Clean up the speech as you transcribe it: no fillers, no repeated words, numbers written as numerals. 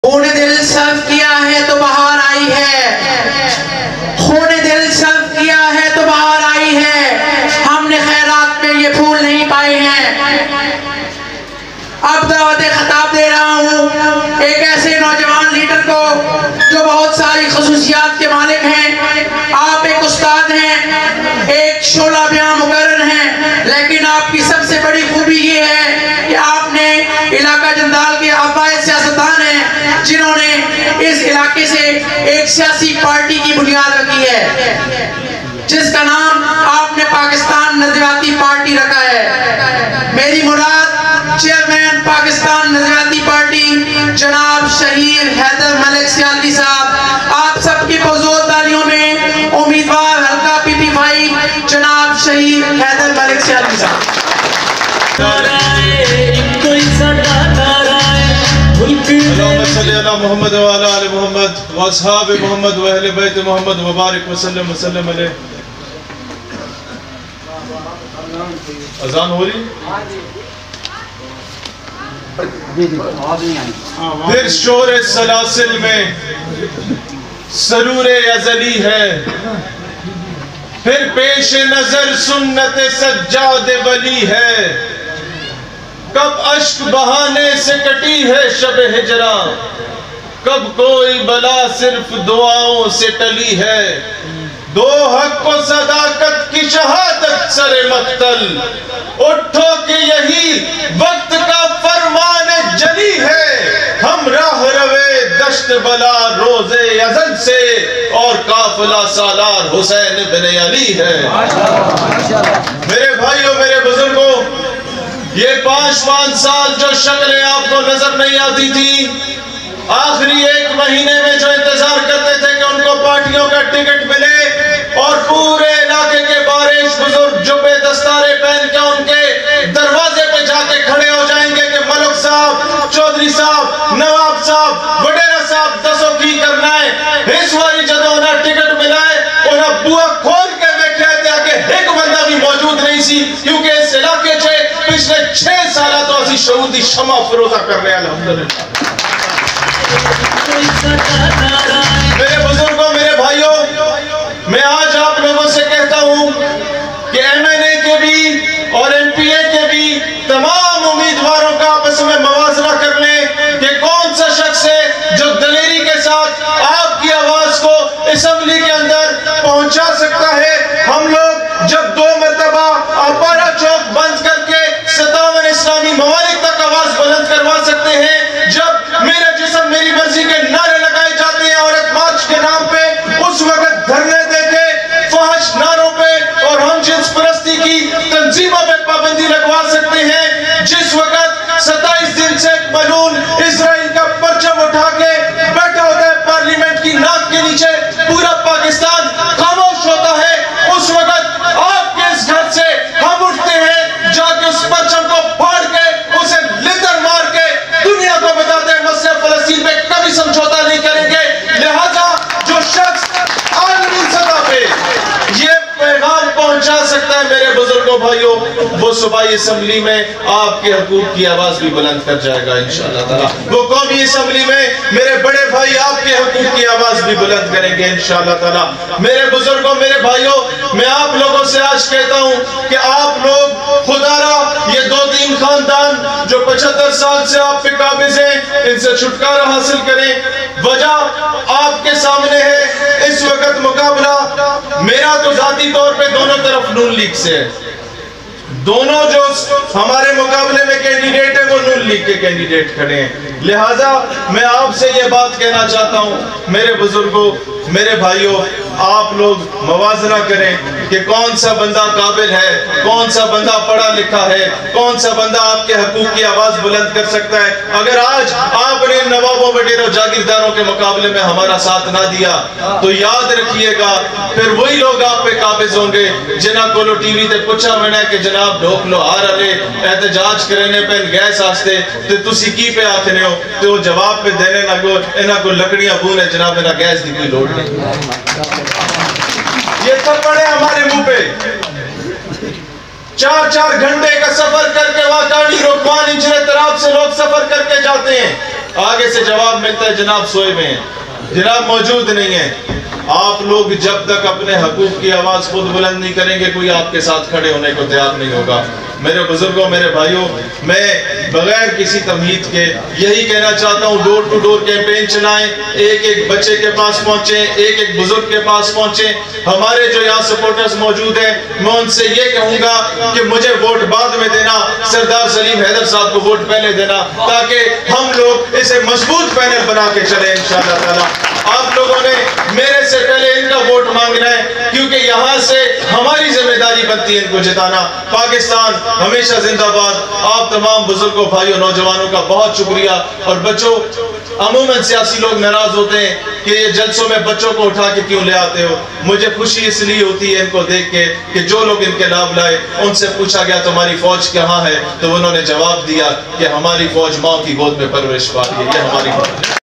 خون دل صرف کیا ہے تو بہار آئی ہے، خون دل صرف کیا ہے تو بہار آئی ہے، ہم نے خیرات میں یہ پھول نہیں پائے ہیں۔ اب دعوت خطاب دے رہا ہوں ایک ایسے نوجوان لیڈر کو جو بہت ساری خصوصیات کے مالک ہیں۔ آپ ایک استاد ہیں، ایک شعلہ بیاں مقرر ہیں، لیکن آپ کی سب سے بڑی خوبی یہ ہے کہ آپ نے علاقہ جندال کے آبائی سیاستدان ہیں جنہوں نے اس علاقے سے ایک سیاسی پارٹی کی بنیاد رکھی ہے جس کا نام آپ نے پاکستان نظریاتی پارٹی رکھا ہے۔ میری مراد چیئرمین پاکستان نظریاتی پارٹی جناب شہیر حیدر ملک سیالوی صاحب، آپ سب کی پرزور تالیوں میں امیدوار حلقہ پی پی 5 جناب شہیر حیدر ملک سیالوی صاحب۔ اللہم صلی علی محمد وعلی آل محمد واصحاب محمد و اہل بیت محمد وبارک وسلم علیہ۔ اذان ہو رہی؟ پھر شور سلاسل میں سرور ازلی ہے، پھر پیش نظر سنت سجاد ولی ہے، کب اشک بہانے سے کٹی ہے شب ہجراں، کب کوئی بلا صرف دعاؤں سے ٹلی ہے، دو حق و صداقت کی شہادت سر مقتل، اٹھو کہ یہی وقت کا فرمان جلی ہے، ہم راہ روے دشت بلا روز ازل سے، اور قافلہ سالار حسین بن علی ہے۔ میرے بھائیوں، میرے بزرگوں، یہ 5 سال جو شکلیں آپ کو نظر نہیں آتی تھی، آخری 1 مہینے میں جو انتظار کرتے تھے کہ ان کو پارٹیوں کا ٹکٹ ملے اور پورے علاقے کے بارش بزرگ جبے دستارے پہن کے ان کے دروازے پہ جا کے کھڑے ہو جائیں گے کہ ملک صاحب، چودھری صاحب، نواب صاحب، وڈیرا صاحب دسو کی کرنا ہے، اس واری جدو انہیں ٹکٹ ملا ہے انہیں بوا کھول کے بیٹھے تھے کہ ایک بندہ بھی موجود نہیں سی، کیونکہ اس علاقے چھے پچھلے 6 سالہ تو اسی شہودی شمع فروزہ کر رہے ہیں الحمدللہ۔ میرے بزرگوں، میرے بھائیوں، میں آج آپ لوگوں سے کہتا ہوں کہ ایم این اے کے بھی اور ایم پی اے کے بھی تمام امیدواروں کا آپس میں موازنہ کر لیں کہ کون سا شخص ہے جو دلیری کے ساتھ آپ کی آواز کو اسمبلی کے اندر پہنچا سکتا ہے۔ ہم لوگ جب 2 مرتبہ اپارا چوک بند کر کے 57 اسلامی ممالک تک آواز بلند کروا سکتے ہیں، جب میرا جسم میری مرضی کے نعرے لگائے جاتے ہیں عورت مارچ کے نام پہ، اس وقت دھرنے دے کے فحش نعروں پہ اور ہم جنس پرستی کی تنظیموں پہ پابندی لگوا سکتے ہیں، جس وقت 27 دن سے ملعون اسرائیل کا پرچم اٹھا کے بیٹھا ہوتا ہے پارلیمنٹ کی ناک کے نیچے، پورا پاکستان خاموش ہوتا ہے، اس وقت آپ کے اس گھر سے ہم اٹھتے ہیں جا کے اس پرچم کو پھاڑ کے اسے لتر مار کے دنیا کو بتاتے ہیں مسئلہ فلسطین پہ کبھی سمجھوتا نہیں کریں گے۔ لہذا جو شخص عالمی سطح پہ یہ پیغام پہنچا سکتا ہے میرے بزرگوں بھائیوں، وہ صوبائی اسمبلی میں آپ کے حقوق کی آواز بھی بلند کر جائے گا انشاءاللہ تعالیٰ، وہ قومی اسمبلی میں میرے بڑے بھائی آپ کے حقوق کی آواز بھی بلند کریں گے انشاءاللہ تعالیٰ۔ میرے بزرگوں، میرے بھائیوں، میں آپ لوگوں سے آج کہتا ہوں کہ آپ لوگ خدا را یہ 2-3 خاندان جو 75 سال سے آپ پہ قابض ہیں، ان سے چھٹکارا حاصل کریں۔ وجہ آپ کے سامنے ہے، اس وقت مقابلہ میرا تو ذاتی طور پہ دونوں طرف نون لیگ سے ہے، دونوں جو ہمارے مقابلے میں کینڈیڈیٹ ہیں وہ نون لیگ کے کینڈیڈیٹ کھڑے ہیں، لہٰذا میں آپ سے یہ بات کہنا چاہتا ہوں میرے بزرگوں، میرے بھائیوں، آپ لوگ موازنہ کریں کہ کون سا بندہ قابل ہے، کون سا بندہ پڑھا لکھا ہے، کون سا بندہ آپ کے حقوق کی آواز بلند کر سکتا ہے۔ اگر آج آپ نے نوابوں وڈیروں جاگیرداروں کے مقابلے میں ہمارا ساتھ نہ دیا تو یاد رکھیے گا پھر وہی لوگ آپ پہ قابض ہوں گے جنہاں کو ٹی وی تے پوچھا میں نے کہ جناب ڈھوک لو آ رہے احتجاج کرنے پہ گیس آستے تے تسی کی پہ آکھنے ہو تو جواب پہ دینے نہ گو انہاں کو لکڑیاں بونے جناب انہاں گیس دی کوئی لوڑ نہیں۔ یہ سب پڑے ہمارے منہ پہ 4 گھنٹے کا سفر کر کے واقعی روکوان انجرے طرف سے لوگ سفر کر کے جاتے ہیں، آگے سے جواب ملتا ہے جناب سوئے میں ہیں، جناب موجود نہیں ہیں۔ آپ لوگ جب تک اپنے حقوق کی آواز خود بلند نہیں کریں گے کوئی آپ کے ساتھ کھڑے ہونے کو تیار نہیں ہوگا۔ میرے بزرگوں، میرے بھائیوں، میں بغیر کسی تمہید کے یہی کہنا چاہتا ہوں، ڈور ٹو ڈور کیمپین چلائیں، ایک ایک بچے کے پاس پہنچیں، ایک ایک بزرگ کے پاس پہنچیں۔ ہمارے جو یہاں سپورٹرز موجود ہیں، میں ان سے یہ کہوں گا کہ مجھے ووٹ بعد میں دینا، سردار سلیم حیدر صاحب کو ووٹ پہلے دینا، تاکہ ہم لوگ اسے مضبوط پینل بنا کے چلیں انشاءاللہ تعالیٰ۔ آپ لوگوں نے میرے سے پہلے ان کا ووٹ مانگنا ہے، کیونکہ یہاں سے ہماری ذمہ داری بنتی ہے ان کو جتانا۔ پاکستان ہمیشہ زندہ باد۔ آپ تمام بزرگوں، بھائیوں، نوجوانوں کا بہت شکریہ۔ اور بچوں، عموماً سیاسی لوگ ناراض ہوتے ہیں کہ یہ جلسوں میں بچوں کو اٹھا کے کیوں لے آتے ہو۔ مجھے خوشی اس لیے ہوتی ہے ان کو دیکھ کے کہ جو لوگ ان کے نام لائے، ان سے پوچھا گیا تمہاری فوج کہاں ہے، تو انہوں نے جواب دیا کہ ہماری فوج ماں کی گود میں پرورش پا رہی ہے، یہ ہماری فوج ہے۔